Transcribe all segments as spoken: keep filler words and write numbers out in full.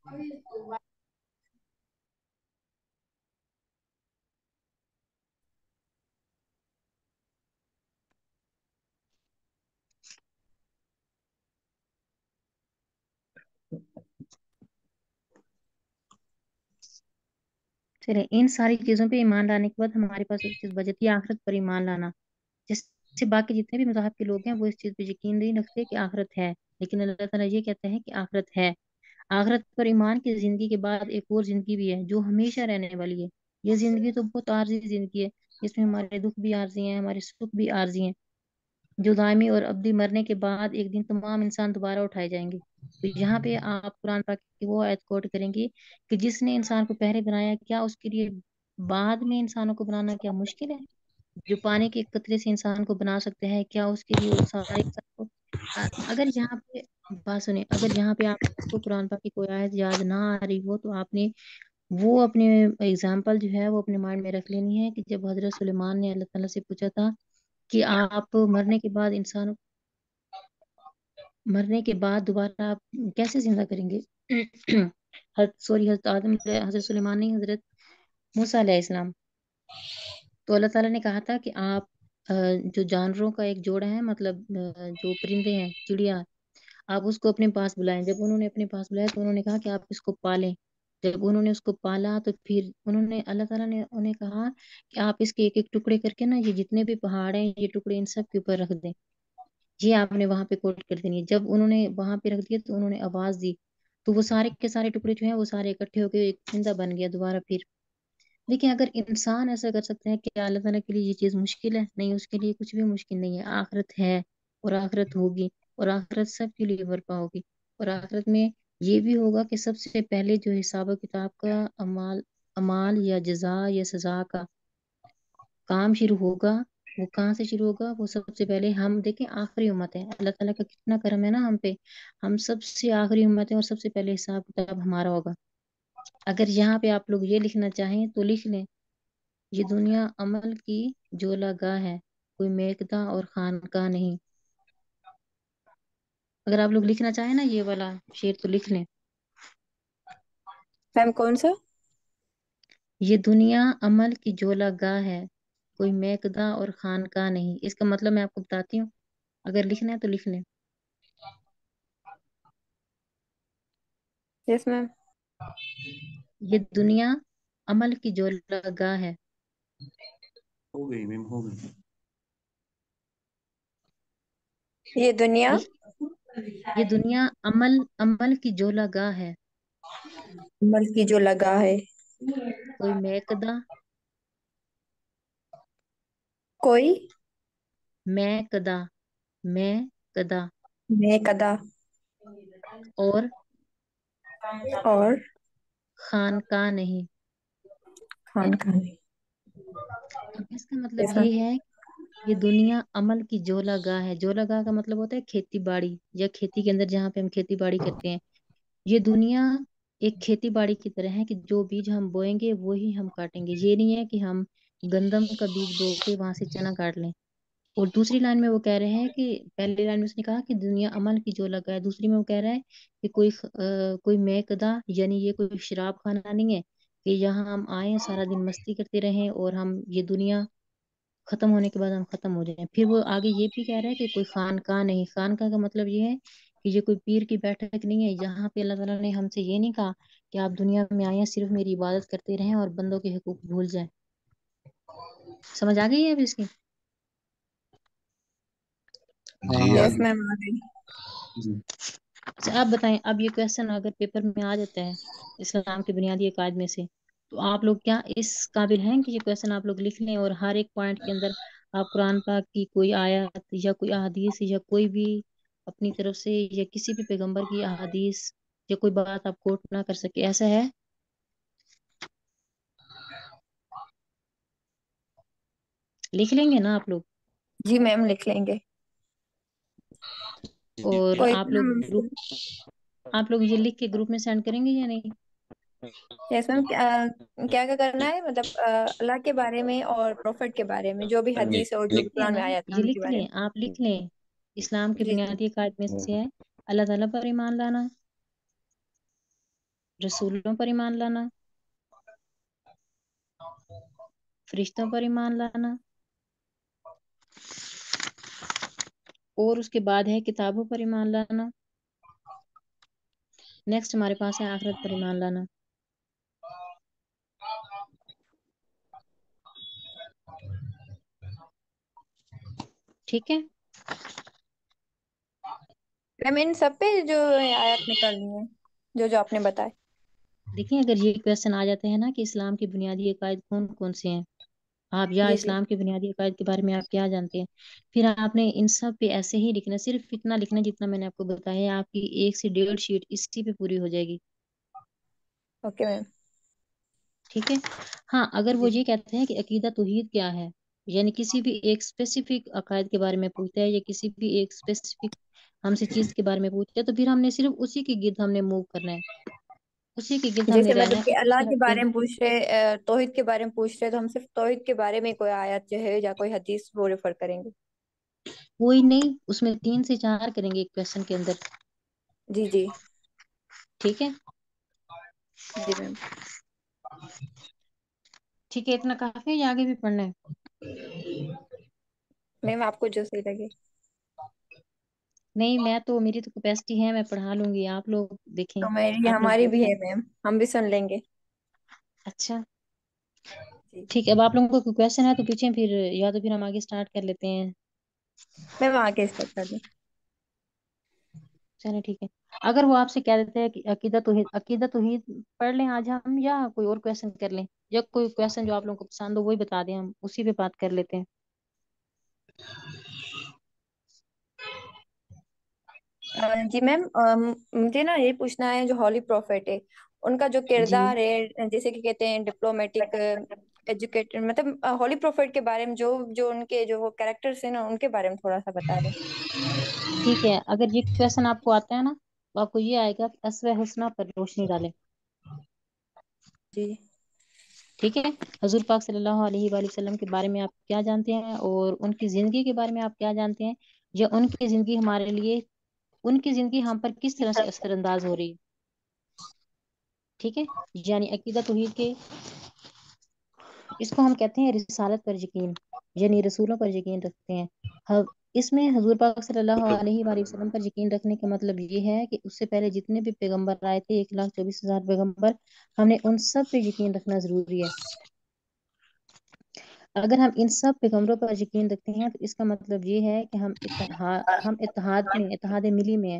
चलिए, इन सारी चीजों पे ईमान लाने के बाद हमारे पास एक चीज बचती है, आखिरत पर ईमान लाना। जैसे बाकी जितने भी मज़हब के लोग हैं वो इस चीज पे यकीन नहीं रखते कि आखिरत है, लेकिन अल्लाह ताला ये कहते हैं कि आखिरत है। आखिरत पर ईमान की जिंदगी के बाद एक और जिंदगी भी है जो हमेशा रहने वाली है। ये जिंदगी तो बहुत आर्जी जिंदगी है, इसमें हमारे दुख भी आर्जी हैं, हमारे सुख भी आर्जी हैं, जो दायमी और अब्दी मरने के बाद एक दिन तमाम इंसान दोबारा उठाए जाएंगे। तो यहाँ पे आप कुरान पाक की वो आयत कोट करेंगे कि जिसने इंसान को पहले बनाया, क्या उसके लिए बाद में इंसानों को बनाना क्या मुश्किल है? जो पानी के एक कतरे से इंसान को बना सकते हैं, क्या उसके लिए उस सारे इंसान को अ- अगर यहाँ पे बात सुने, अगर यहाँ पे आपको कुरान पाक की कोई आयत याद ना आ रही हो तो आपने वो अपने एग्जाम्पल जो है वो अपने माइंड में रख लेनी है कि जब हजरत सुलेमान ने अल्लाह ताला से पूछा था कि आप मरने के बाद इंसान, मरने के बाद दोबारा आप कैसे जिंदा करेंगे? सॉरी, हजरत आदम, हजरत सुलेमान नहीं, हजरत मूसा अलैहिस्सलाम। तो अल्लाह ताला ने कहा था कि आप अ, जो जानवरों का एक जोड़ा है, मतलब अ, जो परिंदे हैं, चिड़िया, आप उसको अपने पास बुलाएं। जब उन्होंने अपने पास बुलाया तो उन्होंने कहा कि आप इसको पालें। जब उन्होंने उसको पाला तो फिर उन्होंने, अल्लाह ताला ने उन्हें कहा कि आप इसके एक एक टुकड़े करके ना, ये जितने भी पहाड़ हैं ये टुकड़े इन सब के ऊपर रख दें। ये आपने वहां पे कोट कर देनी है। जब उन्होंने वहां पे रख दिया तो उन्होंने आवाज दी, तो वो सारे के सारे टुकड़े जो हैं वो सारे इकट्ठे होकर एक जिंदा बन गया दोबारा फिर। देखिए, अगर इंसान ऐसा कर सकते हैं, क्या अल्लाह ताला के लिए ये चीज मुश्किल है? नहीं, उसके लिए कुछ भी मुश्किल नहीं है। आखिरत है और आखिरत होगी, और आखिरत सबके लिए बर्पा होगी। और आखिरत में ये भी होगा कि सबसे पहले जो हिसाब किताब का अमाल अमाल या जजा या सजा का काम शुरू होगा, वो कहाँ से शुरू होगा? वो सबसे पहले, हम देखें आखिरी उम्मत है, अल्लाह ताला का कितना करम है ना हम पे। हम सबसे आखिरी उम्मत है और सबसे पहले हिसाब किताब हमारा होगा। अगर यहाँ पे आप लोग ये लिखना चाहें तो लिख लें, ये दुनिया अमल की जोलागाह है, कोई मेकदा और खानका नहीं। अगर आप लोग लिखना चाहें ना ये वाला शेर तो लिख लें, मैम कौन सा? ये दुनिया अमल की जोलागाह है, कोई मेकदा और खानका नहीं। इसका मतलब मैं आपको बताती हूँ, अगर लिखना है तो लिख लें। Yes ma'am. ये दुनिया अमल की जोलागाह है। हो गई मैम, हो गई। ये दुनिया लिख, ये दुनिया अमल अमल की जोलागाह है, अमल की जो लगा है। कोई मेकदा, कोई मैं कदा, मैं कदा मैं कदा और और खानका नहीं। खान खान। अब इसका मतलब यस ये मैम। है, ये दुनिया अमल की जोलागाह है। जोलागाह का मतलब होता है खेती बाड़ी, या खेती के अंदर जहाँ पे हम खेती बाड़ी करते हैं। ये दुनिया एक खेती बाड़ी की तरह है कि जो बीज हम बोएंगे वो ही हम काटेंगे। ये नहीं है कि हम गंदम का बीज बो के वहां से चना काट लें। और दूसरी लाइन में वो कह रहे हैं कि, पहली लाइन में उसने कहा कि दुनिया अमल की जो लगा है, दूसरी में वो कह रहा है कि कोई ख- अ, कोई मैकदा, यानी ये कोई शराब खाना नहीं है कि यहाँ हम आए सारा दिन मस्ती करते रहें और हम ये दुनिया खत्म होने के बाद हम खत्म हो जाएं। फिर वो आगे ये भी कह रहा है कि कोई खानका नहीं। खानका का मतलब ये है कि ये कोई पीर की बैठक नहीं है। यहाँ पे अल्लाह ताला ने हमसे ये नहीं कहा कि आप दुनिया में आए हैं सिर्फ मेरी इबादत करते रहें और बंदों के हकूक भूल जाएं। समझ आ गई है अब इसकी? जी आ यस गई मैम, आ गई। जी। अच्छा, आप बताएं, अब ये क्वेश्चन अगर पेपर में आ जाता है इस्लाम के बुनियादी अकायद में से, तो आप लोग क्या इस काबिल हैं कि ये क्वेश्चन आप लोग लिख लें और हर एक पॉइंट के अंदर आप कुरान पाक की कोई आयत या कोई अहादीस या कोई भी अपनी तरफ से या किसी भी पैगंबर की अहादीस या कोई बात आप कोट ना कर सके, ऐसा है? लिख लेंगे ना आप लोग? जी मैम, लिख लेंगे। और कोई आप भी लोग हम। ग्रुप आप लोग ये लिख के ग्रुप में सेंड करेंगे या नहीं? यस मैम, क्या क्या क्या करना है, मतलब अ, अल्लाह के बारे में और प्रोफेट के बारे में, जो भी हदीस है और जो लिख भी लें कुरान में ना, आया था ये उनके लिख बारे लें, में। आप लिख लें। इस्लाम के जी जी। बुनियादी अकायद में से है अल्लाह ताला पर ईमान लाना, रसूलों पर ईमान लाना, फरिश्तों पर ईमान लाना, और उसके बाद है किताबों पर ईमान लाना। नेक्स्ट हमारे पास है आखिरत पर ईमान लाना। ठीक है। मैम इन सब पे जो आयत निकालनी है, जो जो आपने बताए। देखिए, अगर ये क्वेश्चन आ जाते हैं ना कि इस्लाम की बुनियादी अकायद कौन कौन से हैं, आप या जी जी। इस्लाम के बुनियादी अकायद के बारे में आप क्या जानते हैं, फिर आपने इन सब पे ऐसे ही लिखना, सिर्फ इतना लिखना जितना मैंने आपको बताया है, आपकी एक से डेढ़ शीट इसी पे पूरी हो जाएगी। Okay ma'am. ठीक है। हाँ, अगर वो जी जी। ये कहते हैं कि अकीदा तौहीद क्या है, यानी किसी भी एक स्पेसिफिक अकायद के बारे में पूछता है या किसी भी एक स्पेसिफिक हमसे चीज के बारे में पूछता है, तो फिर हमने सिर्फ उसी के गिर्द हमने मूव करना है, उसी के गिर्द हमने जैसे रहना मतलब है, कि उसको अल्लाह से के हटके। बारे में पूछ रहे, अ, तौहीद के बारे में पूछ रहे, तो हम सिर्फ तौहीद के बारे में कोई आयत जो है या कोई हदीस वो रेफर करेंगे। कोई नहीं, उसमें तीन से चार करेंगे एक क्वेश्चन के अंदर। जी जी। ठीक है। जी मैम। ठीक है, इतना काफी है या आगे भी पढ़ना है? मैम आपको जो सही लगे। नहीं, मैं तो, मेरी तो कैपेसिटी है, मैं पढ़ा लूंगी, आप लोग देखें। तो मेरी आप लोग हमारी भी देखें। है मैम, हम भी सुन लेंगे। अच्छा। जी। ठीक है, अब आप लोगों को कोई क्वेश्चन है तो पूछें, फिर या तो फिर हम आगे स्टार्ट कर लेते हैं। मैम आगे स्टार्ट कर दूँ? चलो ठीक है। अगर वो आपसे कह देते हैं कि अकीदा तौहीद, अकीदा तौहीद पढ़ लें आज हम, या कोई और क्वेश्चन कर लें, या कोई क्वेश्चन जो आप लोगों को पसंद हो वही बता दें, हम उसी पे बात कर लेते हैं। अ, जी मैम, अम, मुझे ना ये पूछना है, जो हॉली प्रॉफिट है उनका जो जी। किरदार है, जैसे कि कहते हैं डिप्लोमेटिक, एजुकेटेड, मतलब हॉली प्रॉफिट के बारे में जो जो उनके जो वो कैरेक्टर्स हैं ना, उनके बारे में थोड़ा सा बता दें। ठीक है, अगर ये क्वेश्चन आपको आता है ना, तो आपको ये आएगा कि अस्वे हुस्ना पर रोशनी डालें। जी। ठीक है। हजूर पाक सल्लल्लाहु अलैहि वसल्लम के बारे में आप क्या जानते हैं, और उनकी जिंदगी के बारे में आप क्या जानते हैं, या उनकी जिंदगी हमारे लिए, उनकी जिंदगी हम पर किस तरह से असरअंदाज हो रही है। ठीक है। यानी अकीदा तौहीद के, इसको हम कहते हैं रिसालत पर यकीन, यानी रसूलों पर यकीन रखते हैं। हम इसमें हजूर पाक सल्लल्लाहु अलैहि वसल्लम पर यकीन रखने का मतलब ये है कि उससे पहले जितने भी पैगंबर आए थे, एक लाख चौबीस हजार पैगंबर, हमने उन सब पे यकीन रखना जरूरी है। अगर हम इन सब पैगंबरों पर यकीन रखते हैं, तो इसका मतलब ये है कि हम इत्तेहाद हम इत्तेहाद में, इत्तेहाद मिली में है।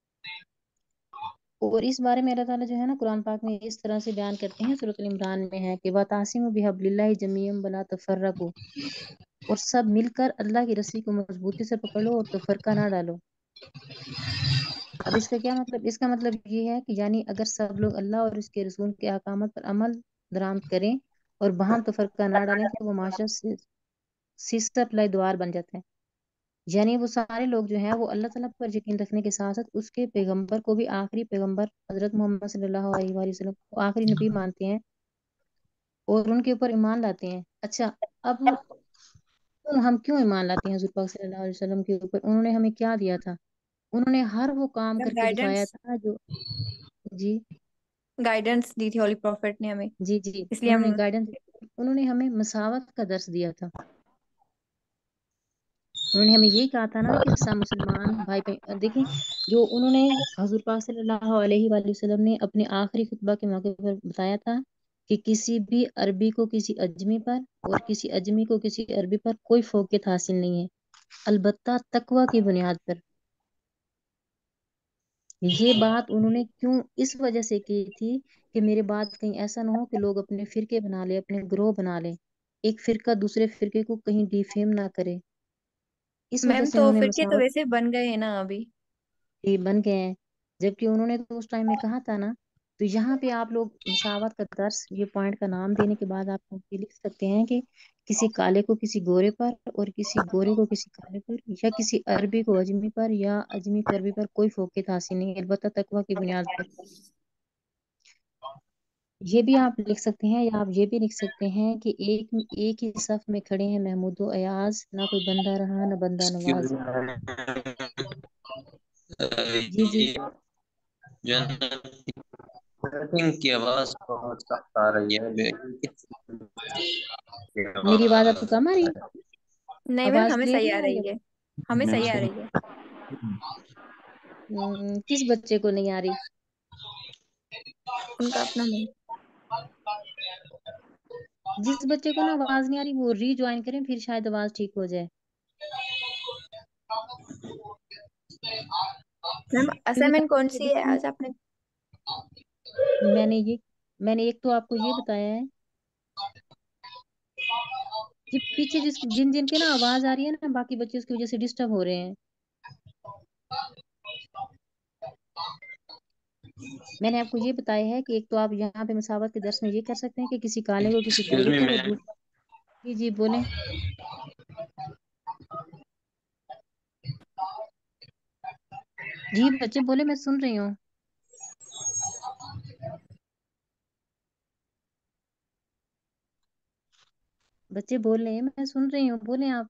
और इस बारे में अल्लाह ताला जो है ना, कुरान पाक में इस तरह से बयान करते हैं, सूरत अल इमरान में है कि वतासिमु बिहब्लिल्लाहि जमीअन वला तफर्रकू, और सब मिलकर अल्लाह की रस्सी को मजबूती से पकड़ लो और तफरका ना डालो। अब इसका क्या मतलब, इसका मतलब ये है कि यानी अगर सब लोग अल्लाह और उसके रसूल के अहकामात पर अमल दरामद करें और बाहम तफरका ना डालें, तो वो माशरा से सिस्टर अप्लाई द्वार बन जाता है। यानी वो सारे लोग जो हैं, वो अल्लाह ताला पर यकीन रखने के साथ साथ उसके पैगंबर को भी आखिरी पैगंबर हजरत मोहम्मद सल्लल्लाहु अलैहि वसल्लम को आखिरी नबी मानते हैं, और उनके ऊपर ईमान लाते हैं। अच्छा, अब क्यों हम क्यों ईमान लाते हैं हजूर पाक सल्लल्लाहु अलैहि वसल्लम के ऊपर, उन्होंने हमें क्या दिया था? उन्होंने हर वो काम करके दिखाया गाइडेंस, था जो, जी, गाइडेंस दी थी हॉली प्रॉफिट ने हमें, जी, जी, इसलिए उन्होंने हम। गाइडेंस, उन्होंने हमें मसावत का दर्स दिया था। उन्होंने हमें यही कहा था ना कि सब मुसलमान भाई भाई देखें, जो उन्होंने हजूर पाक सल्लल्लाहु अलैहि वसल्लम ने अपने आखिरी खुतबा के मौके पर बताया था कि किसी भी अरबी को किसी अजमी पर, और किसी अजमी को किसी अरबी पर कोई फौकियत हासिल नहीं है, अलबत्ता तकवा की बुनियाद पर। ये बात उन्होंने क्यों, इस वजह से की थी कि मेरे बाद कहीं ऐसा ना हो कि लोग अपने फिरके बना ले, अपने ग्रोह बना ले, एक फिरका दूसरे फिरके को कहीं डिफेम ना करे। इस वजह मैम से तो उन्होंने फिर के तो मसावत वैसे बन गए हैं ना अभी। ये बन गए हैं। जबकि उन्होंने तो उस टाइम में कहा था ना, तो यहाँ पे आप लोग मसावत का दर्स, ये पॉइंट का नाम देने के बाद आप ये लिख सकते हैं कि किसी काले को किसी गोरे पर, और किसी गोरे को किसी काले पर, या किसी अरबी को अजमी पर, या अजमी को अरबी पर कोई फौकियत हासिल नहीं है, अलबत्ता तकवा की बुनियाद पर। ये भी आप लिख सकते हैं, या आप ये भी लिख सकते हैं कि एक एक ही सफ में खड़े हैं महमूदो अयाज, ना कोई बंदा रहा ना बंदा नवाज। जी, जी, बैटिंग की आवाज बहुत सख्त आ रही है बे- किस की मेरी आवाज आवाज आपको कम आ रही है? नहीं मैम, आवाज हमें क्लियर सही नहीं आ आ रही रही है? है। हमें सही आ अच्छा। रही है। हम्म, किस बच्चे को नहीं आ रही? उनका अपना मन। जिस बच्चे को ना आवाज नहीं आ रही वो रीज्वाइन करें, फिर शायद आवाज ठीक हो जाए। मैम क्योंकि असाइनमेंट कौन काफी सी है देखिए, आज आपने? मैंने ये मैंने एक तो आपको ये बताया है कि पीछे जिस जिन जिन के ना आवाज आ रही है ना, बाकी बच्चे उसकी वजह से डिस्टर्ब हो रहे हैं। मैंने आपको ये बताया है कि एक तो आप यहाँ पे मसावत के दर्स में ये कर सकते हैं कि किसी काले को किसी एक्सक्यूज गोरे मी को, और मैम। दूसरा। जी जी बोलें। जी बच्चे बोले, मैं सुन रही हूँ। बच्चे बोल रहे हैं, मैं सुन रही हूँ, बोले आप।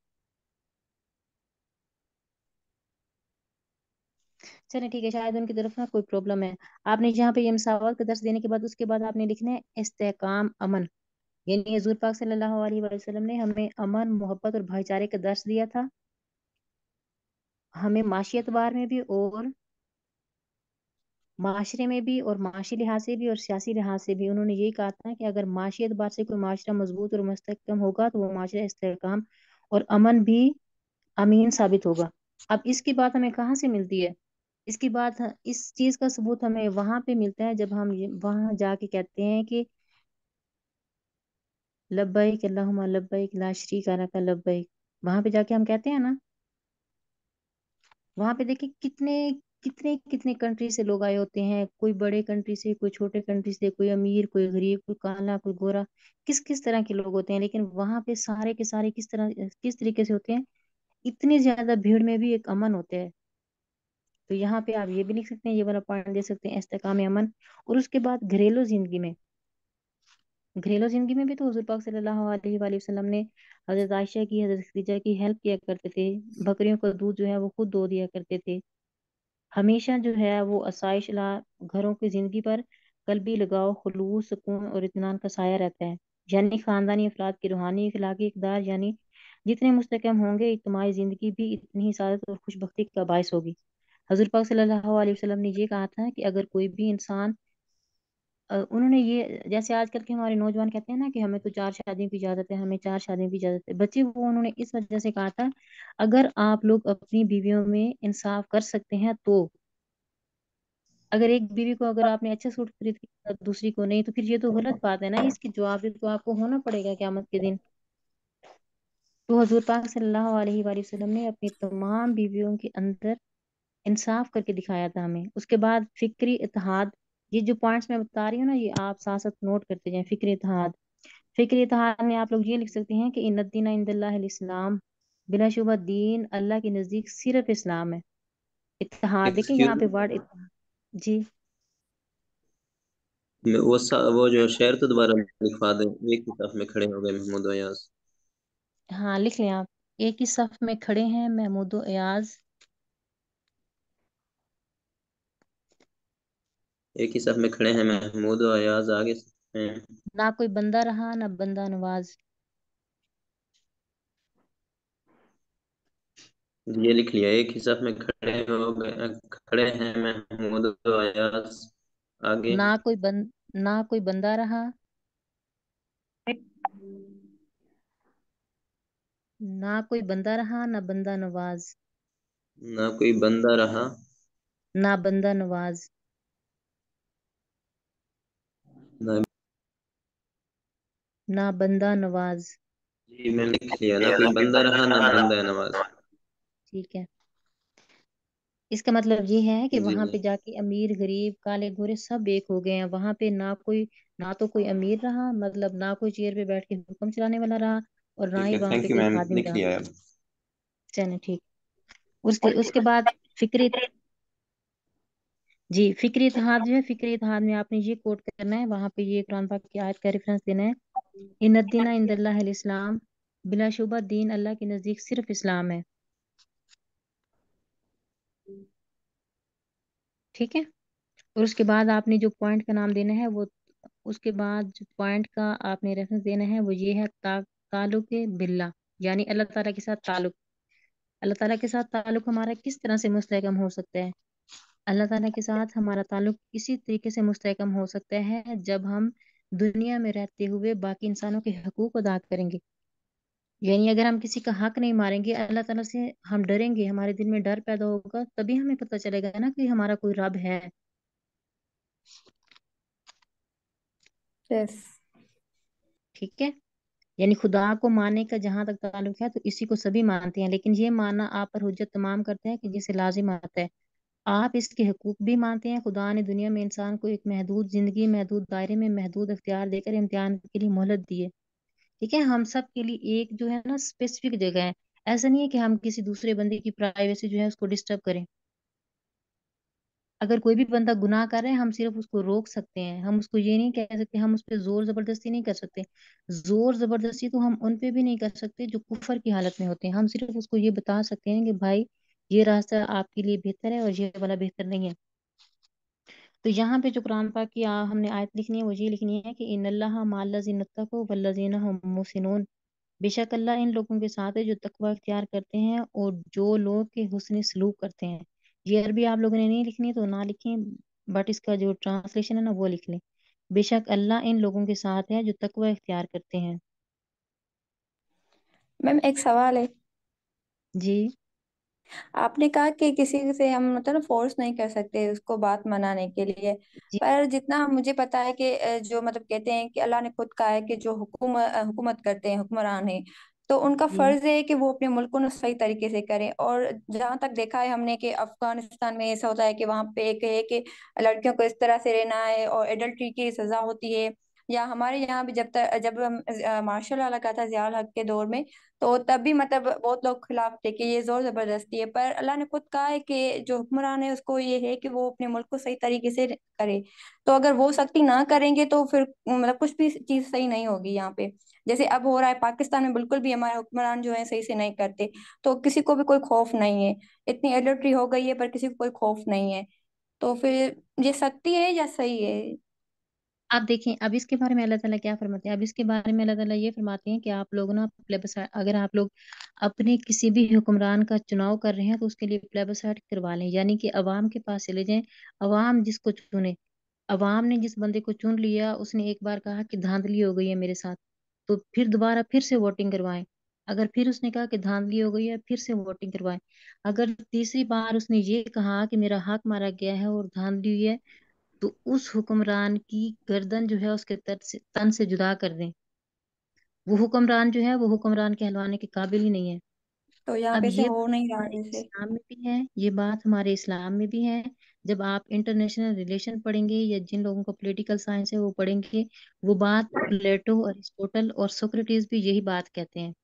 चले ठीक है, शायद उनकी तरफ ना कोई प्रॉब्लम है। आपने यहाँ पे ये मसावत का दर्स देने के बाद उसके बाद आपने लिखना है इस्तेकाम अमन। यानी हजूर पाक सल्लल्लाहु अलैहि वसल्लम ने हमें अमन, मोहब्बत और भाईचारे का दर्स दिया था। हमें माशियत बार में भी और माशरे में भी और माशी लिहाज से भी और सियासी लिहाज से भी उन्होंने यही कहा था कि अगर माशियत बार से कोई माशरा मजबूत और मुस्तहकम होगा तो वो माशरा इस्तेहकाम और अमन भी अमीन साबित होगा। अब इसकी बात हमें कहाँ से मिलती है? इसकी बात, इस चीज का सबूत हमें वहां पे मिलता है जब हम वहां जाके कहते हैं कि लब्बैक अल्लाहुम्मा लब्बैक ला शरीका लक लब्बैक। वहां पे जाके हम कहते हैं ना, वहां पे देखिए कितने कितने कितने कंट्री से लोग आए होते हैं, कोई बड़े कंट्री से, कोई छोटे कंट्री से, कोई अमीर, कोई गरीब, कोई काला, कोई गोरा, किस किस तरह के लोग होते हैं, लेकिन वहां पे सारे के सारे किस तरह किस तरीके से होते हैं। इतनी ज्यादा भीड़ में भी एक अमन होता है। तो यहाँ पे आप ये भी लिख सकते हैं, ये वाला पॉइंट दे सकते हैं, इस्तेकाम अमन। और उसके बाद घरेलू जिंदगी में, घरेलू जिंदगी में भी तो हुजूर पाक सल्लल्लाहु अलैहि वसल्लम ने हजरत आयशा की, हजरत खदीजा की हेल्प किया करते थे। बकरियों का दूध जो है वो खुद दो दिया करते थे। हमेशा जो है वो आसाइश ला घरों की जिंदगी पर कल्बी लगाव, खुलूस, सुकून और इत्मीनान का साया रहता है। यानी खानदानी अफराद की रूहानी अखलाकी इकदार, यानी जितने मुस्तकम होंगे, इज्तिमाई जिंदगी भी इतनी ही सादत और खुशबख्ती का बायस होगी। हजूर पाक सल्लल्लाहु अलैहि वसल्लम ने ये कहा था कि अगर कोई भी इंसान, अ, उन्होंने ये, जैसे आजकल के हमारे नौजवान कहते हैं ना कि हमें तो चार शादियों की इजाजत है, हमें चार शादियों की इजाजत है, बच्चे वो उन्होंने इस वजह से कहा था, अगर आप लोग अपनी बीवियों में इंसाफ कर सकते हैं तो, अगर एक बीवी को अगर आपने अच्छा सूट खरीद के दिया, दूसरी को नहीं, तो फिर ये तो गलत बात है ना, इसकी जवाब तो आपको होना पड़ेगा क़यामत के दिन। तो हजूर पाक सल्लल्लाहु अलैहि वसल्लम ने अपनी तमाम बीवियों के अंदर इंसाफ करके दिखाया था हमें। उसके बाद फिक्री इत्तेहाद, ये जो पॉइंट्स मैं बता रही हूँ ना, ये आप साथ साथ नोट करते जाएं। फिक्री इत्तेहाद, फिक्री इत्तेहाद में आप लोग ये लिख सकते हैं कि इन दीन इंदल्लाहिल इस्लाम, बिलाशुबह दीन अल्लाह के नजदीक सिर्फ इस्लाम है। इत्तेहाद देखिए यहाँ पे एक्सक्यूज वर्ड इत्तेहाद। जी मी, वो सा, वो जो शेर तो दोबारा लिखवा दें। एक ही साथ में खड़े हो गए महमूद अयाज। हाँ लिख लें आप। एक ही सफ में खड़े हैं महमूद अयाज, एक ही साथ में खड़े हैं महमूद अयाज, आगे हैं। ना कोई बंदा रहा ना बंदा नवाज। ये लिख लिया, एक ही साथ में खड़े हो गए, खड़े हैं महमूद अयाज, आगे। ना कोई बन ना कोई बंदा रहा, ना कोई बंदा रहा ना बंदा नवाज। ना कोई बंदा रहा। ना बंदा नवाज। ना, ना बंदा नवाज। जी मैंने लिख लिया, ना कोई बंदा रहा ना बंदा नवाज। ठीक है। इसका मतलब ये है कि जी वहां पे जाके अमीर गरीब काले गोरे सब एक हो गए हैं। वहां पे ना कोई, ना तो कोई अमीर रहा, मतलब ना कोई चेयर पे बैठ के हुक्म चलाने वाला रहा, और ना ठीक ही है, वहां पे थैंक यू कोई मैम, खादिम लिख रहा। लिया अब। चलो ठीक। उसके उसके बाद फिक्री, जी फिक्री इत्तेहाद जो है, फिक्री इत्तेहाद में आपने ये कोट करना है, वहां पे ये कुरान पाक की आयत का रेफरेंस देना है, इन दीना इंदल्लाहिल इस्लाम, बिलाशुबह दीन अल्लाह के नजदीक सिर्फ इस्लाम है। ठीक है। और उसके बाद आपने जो पॉइंट का नाम देना है वो, उसके बाद जो पॉइंट का आपने रेफरेंस देना है वो ये है, ता, ताल्लुक बिल्ला, यानी अल्लाह ताला के साथ ताल्लुक। अल्लाह ताला के साथ ताल्लुक हमारा किस तरह से मुस्तहकम हो सकता है? अल्लाह ताला के साथ हमारा ताल्लुक इसी तरीके से मुस्तहकम हो सकता है जब हम दुनिया में रहते हुए बाकी इंसानों के हकूक अदा करेंगे। यानी अगर हम किसी का हक नहीं मारेंगे, अल्लाह ताला से हम डरेंगे, हमारे दिल में डर पैदा होगा, तभी हमें पता चलेगा ना कि हमारा कोई रब है। यस। ठीक है। यानी खुदा को मानने का जहां तक ताल्लुक है तो इसी को सभी मानते हैं, लेकिन ये मानना आप पर हुज्जत तमाम करते हैं कि जिसे लाजिम आता है। आप इसके हकूक भी मानते हैं। खुदा ने दुनिया में इंसान को एक महदूद जिंदगी, महदूद दायरे में महदूद अख्तियार देकर इम्तिहान के लिए मोहलत दी है। ठीक है, हम सब के लिए एक जो है ना स्पेसिफिक जगह है। ऐसा नहीं है कि हम किसी दूसरे बंदे की प्राइवेसी जो है उसको डिस्टर्ब करें। अगर कोई भी बंदा गुनाह कर रहा है, हम सिर्फ उसको रोक सकते हैं, हम उसको ये नहीं कह सकते, हम उस पर जोर जबरदस्ती नहीं कर सकते। जोर जबरदस्ती तो हम उन पे भी नहीं कर सकते जो कुफर की हालत में होते हैं। हम सिर्फ उसको ये बता सकते हैं कि भाई ये रास्ता आपके लिए बेहतर है और ये वाला बेहतर नहीं है। तो यहाँ पे जो कुरान पाक की आ, हमने आयत लिखनी है वो ये लिखनी है कि इन्नल्लाह माल्लज़ीना तक़व वल्लज़ीना हुम मुहसिनून। बेशक अल्लाह इन लोगों के साथ है जो तकवा अख्तियार करते हैं और जो लोग के हुस्न सलूक करते हैं। ये अरबी आप लोगों ने नहीं लिखनी तो ना लिखें, बट इसका जो ट्रांसलेशन है ना वो लिख लें। बेशक अल्लाह इन लोगों के साथ है जो तकवा अख्तियार करते हैं। मैम एक सवाल है। जी। आपने कहा कि किसी से हम मतलब फोर्स नहीं कर सकते उसको बात मनाने के लिए, जी। पर जितना मुझे पता है कि अ, जो मतलब कहते हैं कि अल्लाह ने खुद कहा है कि जो हुकुम अ, हुकूमत करते हैं, हुक्मरान हैं, तो उनका जी। फर्ज है कि वो अपने मुल्क को ना सही तरीके से करें। और जहां तक देखा है हमने कि अफगानिस्तान में ऐसा होता है कि वहां पे एक है कि लड़कियों को इस तरह से रहना है और एडल्ट्री की सजा होती है। या हमारे यहाँ भी जब तक जब मार्शल लॉ लगा था जिया हक के दौर में, तो तब भी मतलब बहुत लोग खिलाफ थे कि ये जोर जबरदस्ती है, पर अल्लाह ने खुद कहा है कि जो हुक्मरान है उसको ये है कि वो अपने मुल्क को सही तरीके से करे। तो अगर वो सख्ती ना करेंगे तो फिर मतलब कुछ भी चीज सही नहीं होगी यहाँ पे। जैसे अब हो रहा है पाकिस्तान में, बिल्कुल भी हमारे हुक्मरान जो है सही से नहीं करते, तो किसी को भी कोई खौफ नहीं है। इतनी एडल्ट्री हो गई है पर किसी को कोई खौफ नहीं है। तो फिर ये सख्ती है या सही है? आप देखें अब इसके बारे में अल्लाह ताला क्या फरमाते हैं। अब इसके बारे में अल्लाह ताला ये फरमाते हैं कि आप लोग ना प्लेबसाइट, अगर आप लोग अपने किसी भी हुक्मरान का चुनाव कर रहे हैं तो उसके लिए प्लेबसाइट करवा लें, यानी कि अवाम के पास चले जाएं। अवाम जिसको चुने, अवाम ने जिस बंदे को चुन लिया, उसने एक बार कहा कि धांधली हो गई है मेरे साथ, तो फिर दोबारा फिर से वोटिंग करवाएं। अगर फिर उसने कहा कि धांधली हो गई है, फिर से वोटिंग करवाएं। अगर तीसरी बार उसने ये कहा कि मेरा हक मारा गया है और धांधली हुई है, तो उस हुक्मरान की गर्दन जो है उसके तर से, तन से जुदा कर दें। वो हुक्मरान जो है वो हुक्मरान कहलवाने के काबिल ही नहीं है। तो यहाँ अब पे से ये हो बात नहीं रहा हमारे जैसे। इस्लाम में भी है, ये बात हमारे इस्लाम में भी है। जब आप इंटरनेशनल रिलेशन पढ़ेंगे या जिन लोगों को पॉलिटिकल साइंस है वो पढ़ेंगे, वो बात प्लेटो, अरिस्टोटल और सोक्रेटिस भी यही बात कहते हैं।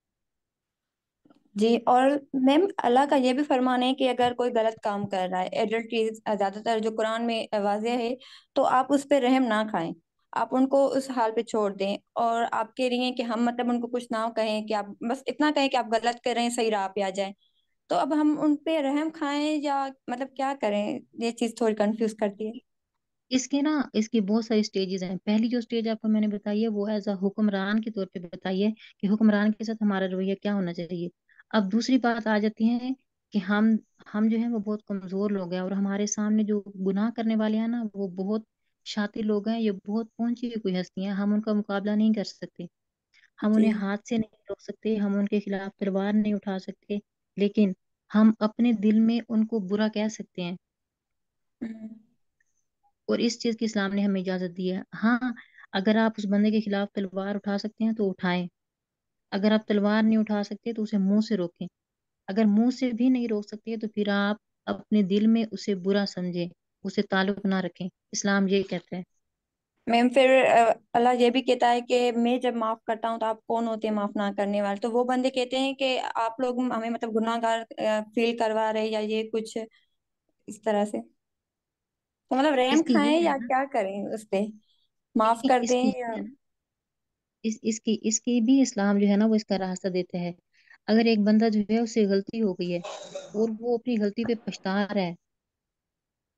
जी। और मैम अल्लाह का ये भी फरमान है कि अगर कोई गलत काम कर रहा है, एडल्ट्री ज्यादातर जो कुरान में वाज़ेह है, तो आप उस पे रहम ना खाएं। आप उनको उस हाल पे छोड़ दें। और आप कह रही हैं कि हम मतलब उनको कुछ ना कहें, कि आप बस इतना कहें कि आप गलत कर रहे हैं, सही राह पे आ जाएं। तो अब हम उन पे रहम खाएं या मतलब क्या करें? ये चीज थोड़ी कंफ्यूज करती है। इसके ना इसकी बहुत सारी स्टेजेस हैं। पहली जो स्टेज आपको मैंने बताई है वो एज अ हुक्मरान के तौर पे बताई है कि हुक्मरान के साथ हमारा रवैया क्या होना चाहिए। अब दूसरी बात आ जाती है कि हम हम जो है वो बहुत कमजोर लोग हैं और हमारे सामने जो गुनाह करने वाले हैं ना वो बहुत शातिर लोग हैं, ये बहुत पहुंची हुई कोई हस्तियां हैं, हम उनका मुकाबला नहीं कर सकते। हम जी। उन्हें हाथ से नहीं रोक सकते, हम उनके खिलाफ तलवार नहीं उठा सकते, लेकिन हम अपने दिल में उनको बुरा कह सकते हैं। हम्म। और इस चीज की इस्लाम ने हमें इजाजत दी है। हाँ, अगर आप उस बंदे के खिलाफ तलवार उठा सकते हैं तो उठाएं। अगर आप तलवार नहीं उठा सकते तो उसे मुंह से रोकें। अगर मुंह से भी नहीं रोक सकते तो फिर आप अपने दिल में उसे बुरा समझें, उसे ताल्लुक ना रखें। इस्लाम ये कहता है। मैम फिर अ, अल्लाह ये भी कहता है कि मैं जब माफ करता हूँ तो आप कौन होते हैं माफ ना करने वाले? तो वो बंदे कहते हैं कि आप लोग हमें मतलब गुनाहगार फील करवा रहे हैं या ये कुछ इस तरह से। तो मतलब रहम इसकी ये खाएं है या ना, क्या करें उस पे? माफ नहीं कर दें इसकी या? ये है ना, इस इसकी इसकी भी इस्लाम जो है ना वो इसका रास्ता देता है। अगर एक बंदा जो है उससे गलती हो गई है और वो अपनी गलती पे पछता रहा है,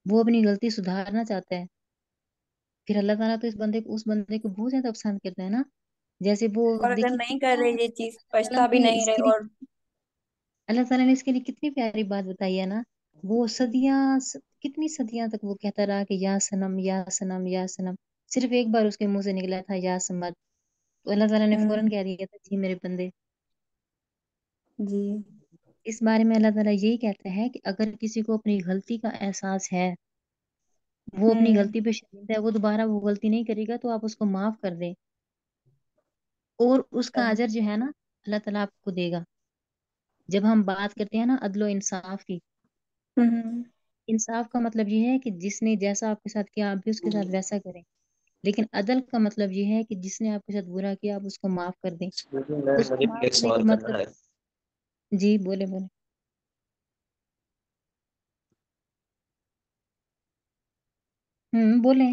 वो अपनी गलती सुधारना चाहता है, फिर अल्लाह ताला तो इस बंदे को, उस बंदे को बहुत ज्यादा पसंद करता है ना। जैसे वो, और अगर देखिए नहीं कर कितना रहे ये चीज, अल्लाह ताला पछता भी ने नहीं रहे इसके लिए, और अल्लाह ताला ने इसके लिए कितनी प्यारी बात बताई है ना। वो सदियां स- कितनी सदियां तक वो कहता रहा कि या सनम या सनम या सनम। सिर्फ एक बार उसके मुंह से निकला था या समद, तो अल्लाह ताला ने हम्म। फौरन कह दिया था जी मेरे बंदे। जी। इस बारे में अल्लाह ताला यही कहता है कि अगर किसी को अपनी गलती का एहसास है, वो अपनी हम्म। गलती पे शर्मिंदा है, वो दोबारा वो गलती नहीं करेगा, तो आप उसको माफ कर दें, और उसका अ- अजर जो है ना अल्लाह ताला आपको देगा। जब हम बात करते हैं ना अदलो इंसाफ की, हम्म। इंसाफ का मतलब ये है कि जिसने जैसा आपके साथ किया आप भी उसके साथ वैसा करें। लेकिन अदल का मतलब ये है कि जिसने आपके साथ बुरा किया आप उसको माफ कर दें। मैम उसको मुझे माफ भी एक करने का सवाल मतलब, करना है। जी बोले बोले। हम्म, बोले।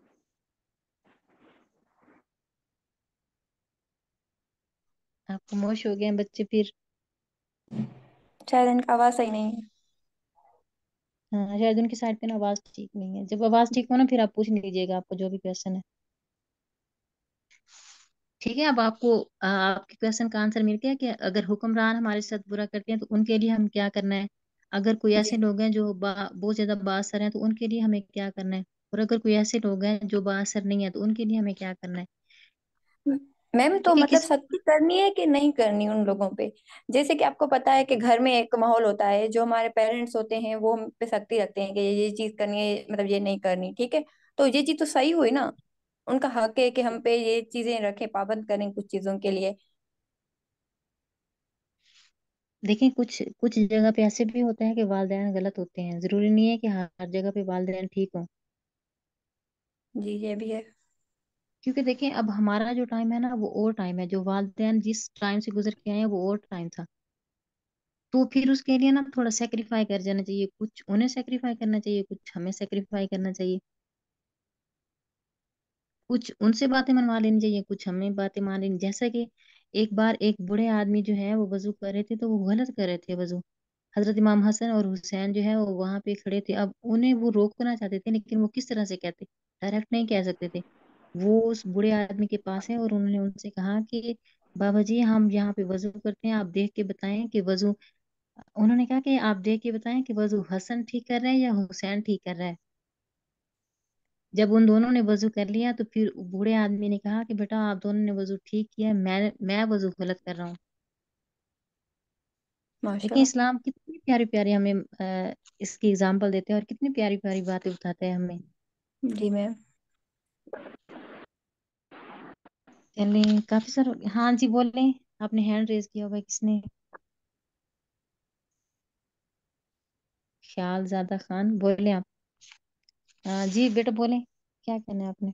आप खामोश हो गए हैं बच्चे फिर। शायद इनका आवाज सही नहीं है। हाँ, शायद उनकी साइड पे ना आवाज ठीक नहीं है। जब आवाज ठीक हो ना फिर आप पूछ लीजिएगा आपको जो भी क्वेश्चन है। ठीक है, अब आपको आ, आपके क्वेश्चन का आंसर मिल गया कि अगर हुक्मरान हमारे साथ बुरा करते हैं तो उनके लिए हम क्या करना है। अगर कोई जी। ऐसे लोग हैं जो बा, बहुत ज्यादा बाअसर हैं तो उनके लिए हमें क्या करना है। और अगर कोई ऐसे लोग हैं जो बाअसर नहीं है तो उनके लिए हमें क्या करना है। मैम तो देखिए मतलब किसी, सख्ती करनी है कि नहीं करनी उन लोगों पे? जैसे कि आपको पता है कि घर में एक माहौल होता है, जो हमारे पेरेंट्स होते हैं वो हम पे सख्ती रखते हैं कि ये ये चीज करनी है, मतलब ये नहीं करनी, ठीक है। तो ये चीज तो सही हुई ना, उनका हक है कि हम पे ये चीजें रखें, पाबंद करें कुछ चीजों के लिए। देखिए कुछ कुछ जगह पे ऐसे भी होता है कि वालिदैन गलत होते हैं, जरूरी नहीं है कि हर जगह पे वालिदैन ठीक हो। जी ये भी है। क्योंकि देखिए अब हमारा जो टाइम है ना वो और टाइम है, जो वालिदैन जिस टाइम से गुजर के आए हैं वो और टाइम था। तो फिर उसके लिए ना थोड़ा सेक्रीफाई कर जाना चाहिए, कुछ उन्हें सेक्रीफाई करना चाहिए, कुछ हमें सेक्रीफाई करना चाहिए। कुछ उनसे बातें मनवा लेनी चाहिए, कुछ हमें बातें मान लेनी। जैसा कि एक बार एक बूढ़े आदमी जो है वो वजू कर रहे थे, तो वो गलत कर रहे थे वजू। हजरत इमाम हसन और हुसैन जो है वो वहां पे खड़े थे। अब उन्हें वो रोकना चाहते थे, लेकिन वो किस तरह से कहते, डायरेक्ट नहीं कह सकते थे। वो उस बूढ़े आदमी के पास है और उन्होंने उनसे कहा कि बाबा जी हम यहाँ पे वजू करते हैं, आप देख के बताएं कि वजू, उन्होंने कहा कि आप देख के बताएं कि वजू हसन ठीक कर रहे हैं या हुसैन ठीक कर रहा है। जब उन दोनों ने वजू कर लिया तो फिर बूढ़े आदमी ने कहा कि बेटा आप दोनों ने वजू ठीक किया, मैं मैं वजू गलत कर रहा हूँ। देखिए माशाल्लाह। इस्लाम कितनी प्यारी प्यारी हमें अ, इसकी एग्जाम्पल देते हैं और कितनी प्यारी प्यारी बातें बताते हैं हमें। जी मैम। चलिए काफी सारे, हाँ जी बोले। आपने हैंड रेज किया होगा, किसने? ख्याल ज्यादा खान, बोले आप। हाँ जी बेटा बोले, क्या कहना है आपने?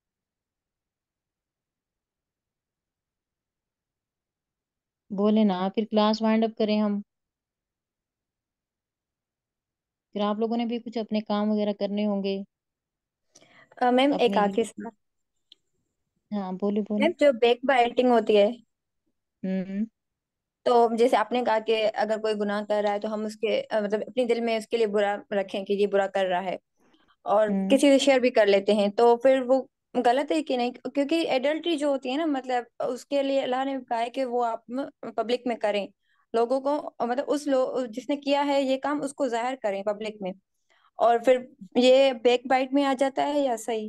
बोले ना, फिर क्लास वाइंड अप करें हम। फिर आप लोगों ने भी कुछ अपने काम वगैरह करने होंगे अ, मैम एक अपने आखिरी लिए। सवाल। हाँ बोले बोले। मैम जो बैक बाइटिंग होती है, हम्म। तो जैसे आपने कहा कि अगर कोई गुनाह कर रहा है तो हम उसके अ, मतलब अपने दिल में उसके लिए बुरा रखें कि ये बुरा कर रहा है, और हम्म। किसी से शेयर भी कर लेते हैं, तो फिर वो गलत है कि नहीं? क्योंकि एडल्ट्री जो होती है ना, मतलब उसके लिए अल्लाह ने कहा है कि वो आप पब्लिक में करें, लोगों को, मतलब उस लो जिसने किया है ये काम उसको जाहिर करें पब्लिक में, और फिर ये बैक बाइट में आ जाता है या सही?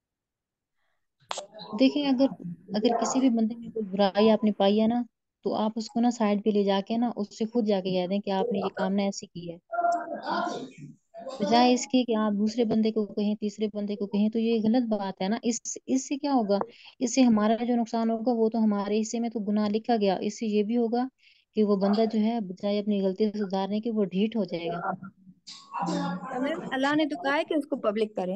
देखिए अगर अगर किसी भी बंदे में कोई बुराई आपने पाई है ना, तो आप उसको ना साइड पे ले जाके ना उससे खुद जाके कह दें कि आपने ये काम ना ऐसे किया है। बजाय इसके कि आप दूसरे बंदे को कहें, तीसरे बंदे को कहें, तो ये गलत बात है ना। इस इससे क्या होगा, इससे हमारा जो नुकसान होगा वो तो हमारे हिस्से में तो गुनाह लिखा गया, इससे ये भी होगा कि वो बंदा जो है बजाय अपनी गलती सुधारने की वो ढीठ हो जाएगा। तो मैम अल्लाह ने तो कहा है कि उसको पब्लिक करें,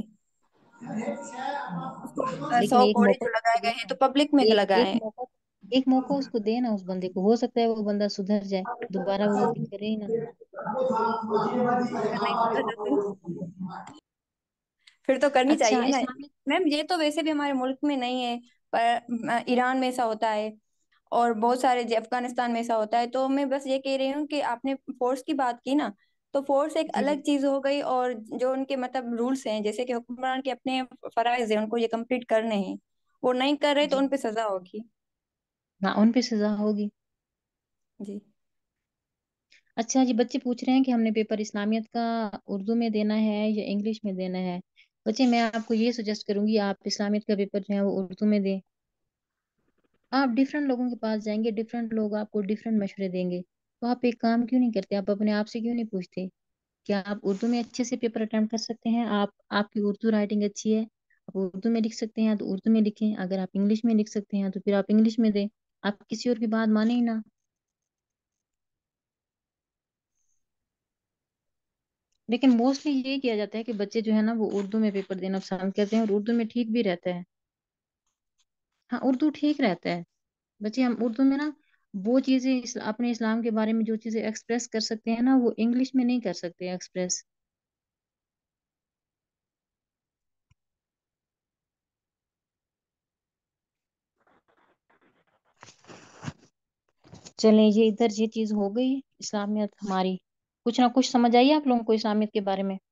उसको अ, लेकिन सौ एक कोड़े मौका जो उसको लगाए गए हैं देना, तो पब्लिक में एक एक लगाए। मौका, एक मौका उसको देना उस बंदे को, हो सकता है वो बंदा सुधर जाए, दोबारा वो गलती करे ही ना। अगर नहीं सुधरा तो फिर तो करनी अच्छा चाहिए ना। इस्लामिक, मैम ये तो वैसे भी हमारे मुल्क में नहीं है, पर अ, ईरान में ऐसा होता है, और बहुत सारे जे- अफगानिस्तान में ऐसा होता है। तो मैं बस ये कह रही हूँ कि आपने फोर्स की बात की ना, तो फोर्स एक जी जी। अलग चीज हो गई, और जो उनके मतलब रूल्स हैं, जैसे कि हुक्मरान के अपने फराइज हैं, उनको ये कंप्लीट करने हैं, वो नहीं कर रहे तो जी उन पे सजा होगी। हाँ, उन पे सजा होगी। जी। अच्छा जी, बच्चे पूछ रहे हैं कि हमने पेपर इस्लामियत का उर्दू में देना है या इंग्लिश में देना है। बच्चे, मैं आपको ये सजेस्ट करूंगी, आप इस्लामियत का पेपर जो है वो उर्दू में दें। आप डिफरेंट लोगों के पास जाएंगे, डिफरेंट लोग आपको डिफरेंट मशवरे देंगे, तो आप एक काम क्यों नहीं करते, आप अपने आप से क्यों नहीं पूछते क्या आप उर्दू में अच्छे से पेपर अटेम्प्ट कर सकते हैं। आप आपकी उर्दू राइटिंग अच्छी है, आप उर्दू में लिख सकते हैं तो उर्दू में लिखें, अगर आप इंग्लिश में लिख सकते हैं तो फिर आप इंग्लिश में दें। आप किसी और की बात माने ही ना। लेकिन मोस्टली ये किया जाता है कि बच्चे जो है ना वो उर्दू में पेपर देना पसंद करते हैं, और उर्दू में ठीक भी रहता है। हाँ, उर्दू ठीक रहता है। बच्चे, हम उर्दू में ना वो चीजें इस, अपने इस्लाम के बारे में जो चीजें एक्सप्रेस कर सकते हैं ना, वो इंग्लिश में नहीं कर सकते एक्सप्रेस। चलें, ये इधर ये चीज हो गई इस्लामियत हमारी। कुछ ना कुछ समझ आई आप लोगों को इस्लामियत के बारे में?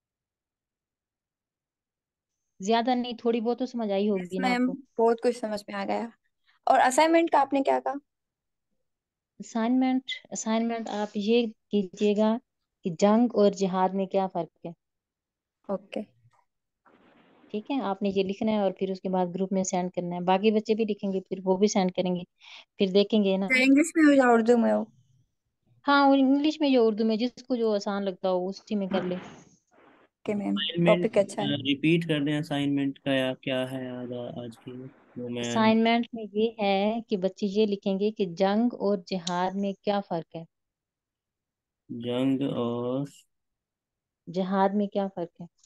ज्यादा नहीं, थोड़ी बहुत तो समझ आई यस होगी ना मैम, आपको। बहुत कुछ समझ में आ गया। और असाइनमेंट का आपने क्या कहा? असाइनमेंट असाइनमेंट आप ये कीजिएगा कि जंग और जिहाद में क्या फर्क है। ओके। ठीक है, आपने ये लिखना है और फिर उसके बाद ग्रुप में सेंड करना है, बाकी बच्चे भी लिखेंगे फिर वो भी सेंड करेंगे, फिर देखेंगे ना। चाहे इंग्लिश में हो या उर्दू में हो। हाँ, और इंग्लिश में जो उर्दू में जिसको जो आसान लगता हो उसी में कर ले। ओके मैम, असाइनमेंट टॉपिक अच्छा है। रिपीट कर दें, असाइनमेंट का या क्या है आज आज की वो मैं। असाइनमेंट में ये है कि बच्चे ये लिखेंगे कि जंग और जिहाद में क्या फर्क है। जंग और जिहाद में क्या फर्क है।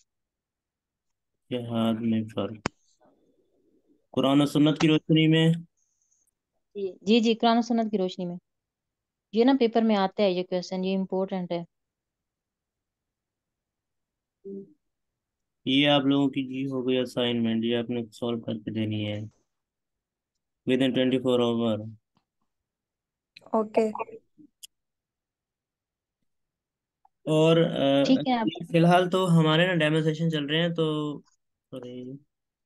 जिहाद में फर्क, कुरान और सुन्नत की रोशनी में। जी जी जी, कुरान और सुन्नत की रोशनी में। ये ना पेपर में आता है ये क्वेश्चन, ये इम्पोर्टेंट है। ये आप लोगों की जी हो गई असाइनमेंट, ये आपने सॉल्व करके देनी है within twenty four hour. Okay और अ, ठीक है आप। फिलहाल तो हमारे ना डेमोन्स्ट्रेशन चल रहे हैं, तो सॉरी,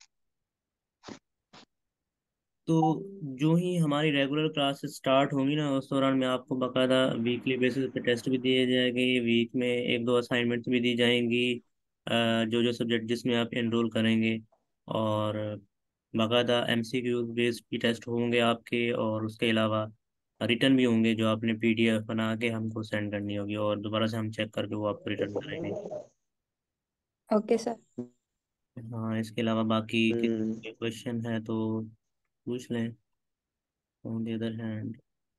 तो जो ही हमारी रेगुलर क्लासेस स्टार्ट होंगी ना, उस दौरान मैं आपको बकायदा वीकली बेसिस पे टेस्ट भी दिए जाएंगे, वीक में एक दो असाइनमेंट्स भी दी जाएंगी, अ, जो जो सब्जेक्ट जिसमें आप एनरोल करेंगे। और बाकायदा एमसीक्यू बेस्ड भी टेस्ट होंगे आपके, और उसके अलावा रिटर्न भी होंगे जो आपने पीडीएफ बना के हमको सेंड करनी होगी, और दोबारा से हम चेक करके वो आपको रिटर्न करेंगे। Okay sir. हाँ, इसके अलावा बाकी हम्म। किसी क्वेश्चन है तो पूछ लें ऑन द अदर हैंड।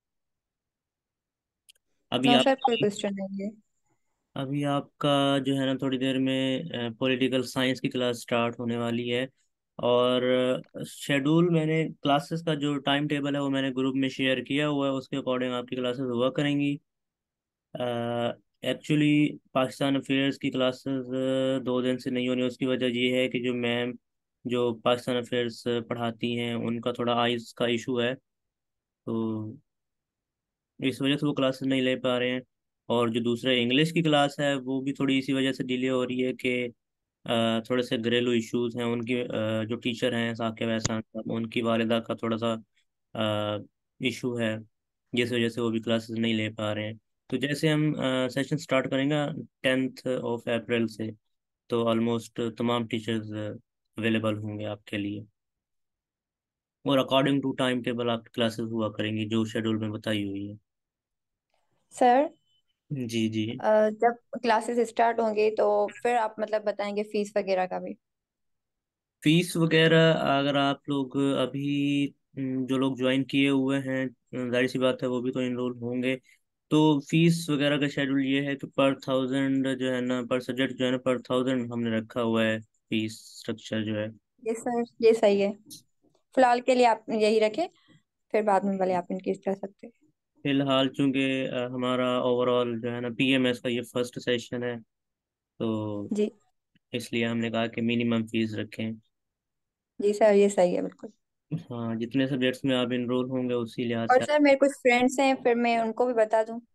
अभी नो आप सर, कोई क्वेश्चन नहीं है। अभी आपका जो है ना थोड़ी देर में पॉलिटिकल साइंस की क्लास स्टार्ट होने वाली है, और शेड्यूल मैंने क्लासेस का जो टाइम टेबल है वो मैंने ग्रुप में शेयर किया हुआ है, उसके अकॉर्डिंग आपकी क्लासेस हुआ करेंगी। एक्चुअली पाकिस्तान अफेयर्स की क्लासेस दो दिन से नहीं होनी, उसकी वजह ये है कि जो मैम जो पाकिस्तान अफेयर्स पढ़ाती हैं उनका थोड़ा आइज़ का इशू है, तो इस वजह से वो क्लासेस नहीं ले पा रहे हैं। और जो दूसरा इंग्लिश की क्लास है वो भी थोड़ी इसी वजह से डिले हो रही है कि अ, थोड़े से घरेलू इश्यूज हैं उनकी, अ, जो टीचर हैं साकिब एहसान साहब, उनकी वालिदा का थोड़ा सा इशू है, जिस वजह से वो भी क्लासेस नहीं ले पा रहे हैं। तो जैसे हम सेशन स्टार्ट करेंगे टेंथ ऑफ अप्रैल से, तो ऑलमोस्ट तमाम टीचर्स अवेलेबल होंगे आपके लिए, और अकॉर्डिंग टू टाइम टेबल आपकी क्लासेस हुआ करेंगी जो शेड्यूल में बताई हुई है। सर, जी जी। अ, जब क्लासेस स्टार्ट होंगे तो फिर आप मतलब बताएंगे फीस वगैरह का भी। फीस वगैरह अगर आप लोग अभी हम्म, जो लोग ज्वाइन किए हुए हैं, अ, जाहिर सी बात है वो भी तो इनरोल होंगे, तो फीस वगैरह का शेड्यूल ये है कि पर थाउजेंड जो है ना, पर सब्जेक्ट जो है ना, पर थाउजेंड हमने रखा हुआ है फीस स्ट्रक्चर जो है। ये सर, ये सही है। फिलहाल के लिए आप यही रखें, फिर बाद में भले आप इनक्रीज कर सकते हैं। फिलहाल चूंकि अ, हमारा ओवरऑल जो है ना पीएमएस का ये फर्स्ट सेशन है, तो जी। इसलिए हमने कहा कि मिनिमम फीस रखें। जी सर, ये सही है बिल्कुल। हाँ, जितने सब्जेक्ट्स में आप इनरोल होंगे उसी लिहाज और से। सर, मेरे कुछ फ्रेंड्स हैं, फिर मैं उनको भी बता दूं।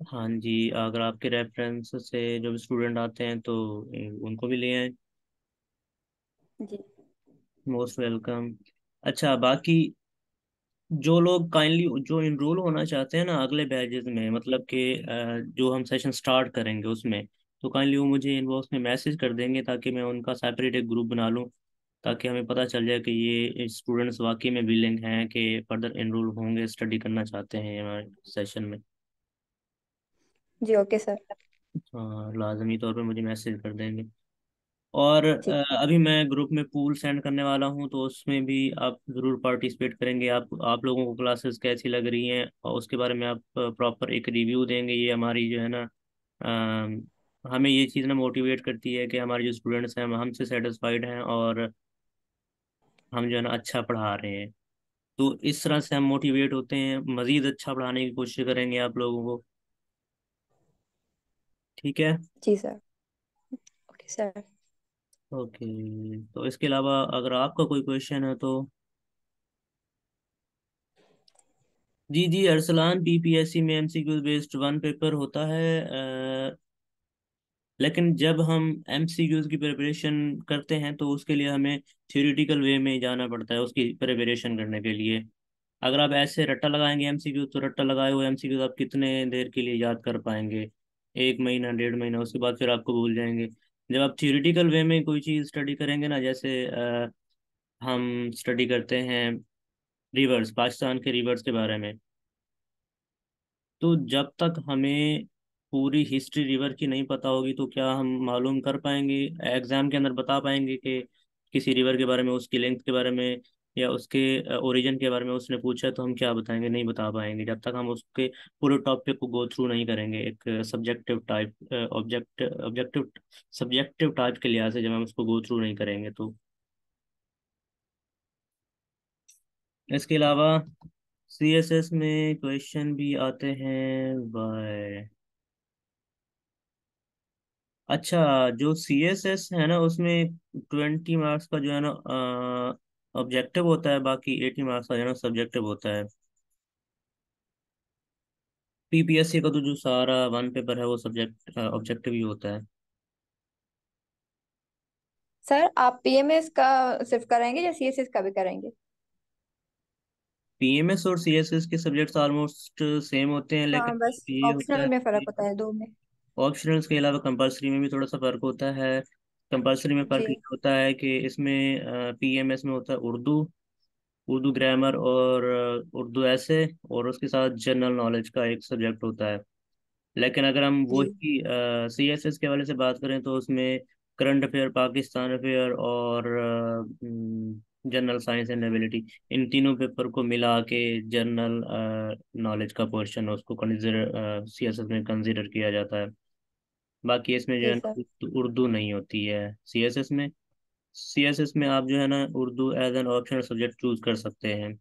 हाँ जी, अगर आपके रेफरेंस से जो भी स्टूडेंट आते हैं तो ए, उनको भी ले आए। जी। Most welcome. अच्छा, बाकी जो लोग काइंडली जो इनरोल होना चाहते हैं ना अगले बैचेस में, मतलब कि अ, जो हम सेशन स्टार्ट करेंगे उसमें, तो काइंडली वो मुझे इनबॉक्स में मैसेज कर देंगे ताकि मैं उनका सेपरेट एक ग्रुप बना लूँ, ताकि हमें पता चल जाए कि ये स्टूडेंट्स वाकई में विलिंग हैं कि फर्दर इनरोल होंगे, स्टडी करना चाहते हैं हमारे सेशन में। जी ओके सर। हाँ, लाजमी तौर पे मुझे मैसेज कर देंगे। और जी। अ, अभी मैं ग्रुप में पूल सेंड करने वाला हूँ, तो उसमें भी आप ज़रूर पार्टिसिपेट करेंगे। आप आप लोगों को क्लासेस कैसी लग रही हैं और उसके बारे में आप प्रॉपर एक रिव्यू देंगे। ये हमारी जो है ना, अ, हमें ये चीज़ ना मोटिवेट करती है कि हमारे जो स्टूडेंट्स हैं हम हमसे सेटिस्फाइड हैं और हम जो है ना अच्छा पढ़ा रहे हैं। तो इस तरह से हम मोटिवेट होते हैं, मज़ीद अच्छा पढ़ाने की कोशिश करेंगे आप लोगों को। ठीक है। जी सर। Okay sir. ओके। तो इसके अलावा अगर आपका कोई क्वेश्चन है तो। जी जी अरसलान, पीपीएससी में एमसीक्यू बेस्ड वन पेपर होता है, अ, लेकिन जब हम एमसीक्यूज की प्रिपरेशन करते हैं तो उसके लिए हमें थ्योरेटिकल वे में जाना पड़ता है उसकी प्रिपरेशन करने के लिए। अगर आप ऐसे रट्टा लगाएंगे एमसीक्यू, तो रट्टा लगाए हुए एमसीक्यूज आप कितने देर के लिए याद कर पाएंगे? एक महीना, डेढ़ महीना, उसके बाद फिर आपको भूल जाएंगे। जब आप थ्योरेटिकल वे में कोई चीज़ स्टडी करेंगे ना, जैसे अ, हम स्टडी करते हैं रिवर्स, पाकिस्तान के रिवर्स के बारे में, तो जब तक हमें पूरी हिस्ट्री रिवर की नहीं पता होगी तो क्या हम मालूम कर पाएंगे, एग्जाम के अंदर बता पाएंगे कि किसी रिवर के बारे में, उसकी लेंथ के बारे में या उसके ओरिजिन के बारे में उसने पूछा है, तो हम क्या बताएंगे? नहीं बता पाएंगे जब तक हम उसके पूरे टॉपिक को गो थ्रू नहीं करेंगे, एक subjective type object objective subjective type के लिहाज से जब हम उसको गो थ्रू नहीं करेंगे तो। इसके अलावा सीएसएस में क्वेश्चन भी आते हैं बाय। अच्छा, जो सी एस एस है ना उसमें ट्वेंटी मार्क्स का जो है ना ऑब्जेक्टिव होता है, बाकी एटी मार्क्स का जो है ना सब्जेक्टिव होता है। पीपीएससी का तो जो सारा वन पेपर है वो सब्जेक्ट ऑब्जेक्टिव ही होता है। सर आप पीएमएस का सिर्फ कराएंगे या सीएसएस का भी कराएंगे? पीएमएस और सीएसएस के सब्जेक्ट्स ऑलमोस्ट सेम होते हैं, हाँ, लेकिन बस ये होता ऑप्शनल है में फर्क कि होता है दो में। ऑप्शनल्स के अलावा कंपलसरी में भी थोड़ा सा फर्क होता है। कंपलसरी में फर्क ये जी। होता है कि इसमें पीएमएस में होता है उर्दू, उर्दू ग्रामर और अ, उर्दू ऐसे, और उसके साथ जनरल नॉलेज का एक सब्जेक्ट होता है। लेकिन अगर हम जी। वही सी एस एस के हवाले से बात करें तो उसमें करंट अफेयर, पाकिस्तान अफेयर और जनरल साइंस एंड एबिलिटी, इन तीनों पेपर को मिला के जनरल नॉलेज का पोर्शन उसको कंसिडर सी एस एस में कंसिडर किया जाता है। बाकी इसमें जो जी है ना सर। उर्दू उर्दू नहीं होती है सी एस एस में। सी एस एस में आप जो है ना Urdu as an optional subject choose कर सकते हैं,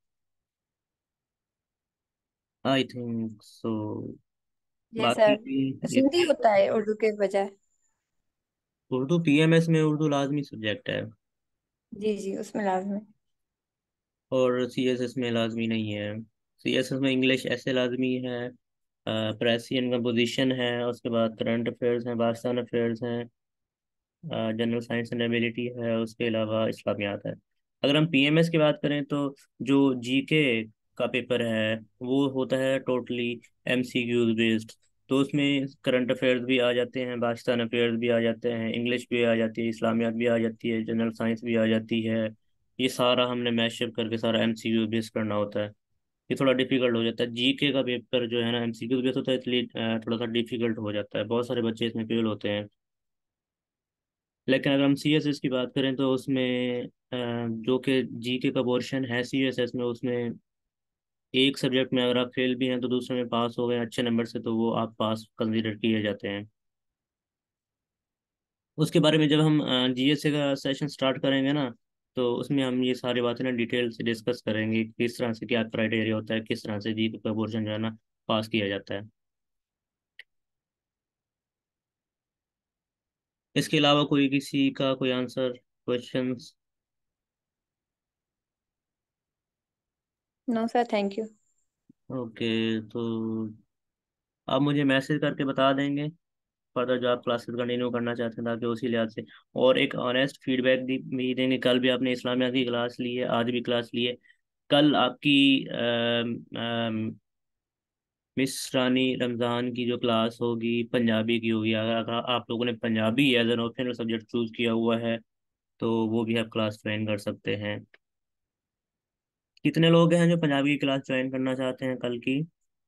आई थिंक सो। जी बाकी सर। ये सिंधी होता है उर्दू के बजाय? उर्दू पीएमएस में उर्दू लाजमी सब्जेक्ट है, जी जी, उसमें लाजमी। और सीएसएस में लाजमी नहीं है। सीएसएस में इंग्लिश ऐसे लाजमी है, प्रेसियन कंपोजिशन है, उसके बाद करंट अफेयर्स हैं, पाकिस्तान अफेयर्स हैं, जनरल साइंस एंड एबिलिटी है, उसके अलावा इस्लामियात है। अगर हम पीएमएस की बात करें तो जो जीके का पेपर है वो होता है टोटली एमसीक्यूज बेस्ड। तो उसमें करंट अफेयर्स भी आ जाते हैं, पाकिस्तान अफेयर्स भी आ जाते हैं, इंग्लिश भी आ जाती है, इस्लामियात भी आ जाती है, जनरल साइंस भी आ जाती है। ये सारा हमने मैशअप करके सारा एमसीक्यू बेस्ड करना होता है। ये थोड़ा डिफिकल्ट हो जाता है, जीके का पेपर जो है ना एमसीक्यू बेस्ड होता है, इसलिए अ, थोड़ा सा डिफिकल्ट हो जाता है, बहुत सारे बच्चे इसमें फेल होते हैं। लेकिन अगर हम सी एस एस की बात करें तो उसमें अ, जो कि जी के का पोर्शन है सी एस एस में, उसमें एक सब्जेक्ट में अगर आप फेल भी हैं तो दूसरे में पास हो गए अच्छे नंबर से, तो वो आप पास कंसीडर किए जाते हैं। उसके बारे में जब हम जी एस ए का सेशन स्टार्ट करेंगे ना, तो उसमें हम ये सारी बातें ना डिटेल से डिस्कस करेंगे, किस तरह से क्या क्राइटेरिया होता है, किस तरह से जी के का पोर्शन जो है ना पास किया जाता है। इसके अलावा कोई किसी का कोई answer, questions? No sir, thank you. Okay. तो आप मुझे मैसेज करके बता देंगे फर्दर जो आप क्लासेस कंटिन्यू करना चाहते हैं, ताकि उसी लिहाज से। और एक ऑनेस्ट फीडबैक भी देंगे। कल भी आपने इस्लामिया की क्लास ली है, आज भी क्लास ली है। कल आपकी मिस रानी रमज़ान की जो क्लास होगी पंजाबी की होगी। अगर अगर आप लोगों ने Punjabi as an optional subject choose किया हुआ है तो वो भी आप क्लास ज्वाइन कर सकते हैं। कितने लोग हैं जो पंजाबी की क्लास ज्वाइन करना चाहते हैं कल की?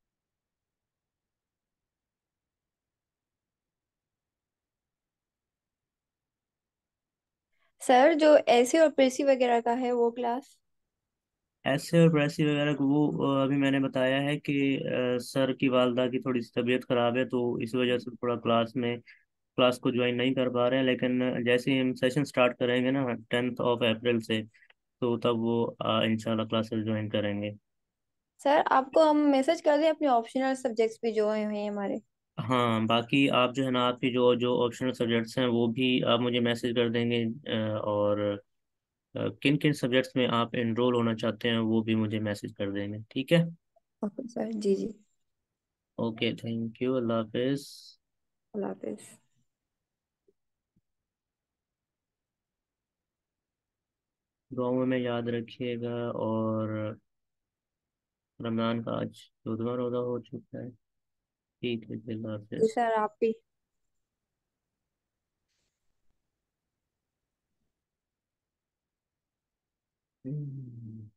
सर जो एसी और पीसी वगैरह का है वो क्लास। ऐसे और वैसी वगैरह को वो अ, अभी मैंने बताया है कि अ, सर की वालदा की थोड़ी सी तबीयत खराब है, तो इस वजह से थोड़ा क्लास में क्लास को ज्वाइन नहीं कर पा रहे हैं। लेकिन जैसे ही हम सेशन स्टार्ट करेंगे ना टेंथ ऑफ अप्रैल से, तो तब वो अ, इंशाल्लाह क्लासेस ज्वाइन करेंगे। सर आपको हम मैसेज कर दें अपने ऑप्शनल सब्जेक्ट्स भी जो हैं हमारे। हाँ, बाकी आप जो है ना आपकी जो जो ऑप्शनल सब्जेक्ट्स हैं वो भी आप मुझे मैसेज कर देंगे। अ, और किन किन सब्जेक्ट्स में आप एनरोल होना चाहते हैं वो भी मुझे मैसेज कर देंगे, ठीक है? ओके सर, जी जी। ओके, थैंक यू, अल्लाह हाफिज। अल्लाह हाफिज। दुआओं में याद रखिएगा। और रमज़ान का आज चौदहवां रोज़ा हो चुका है। ठीक है, अल्लाह जी हाफिज। सर, आप भी। हम्म।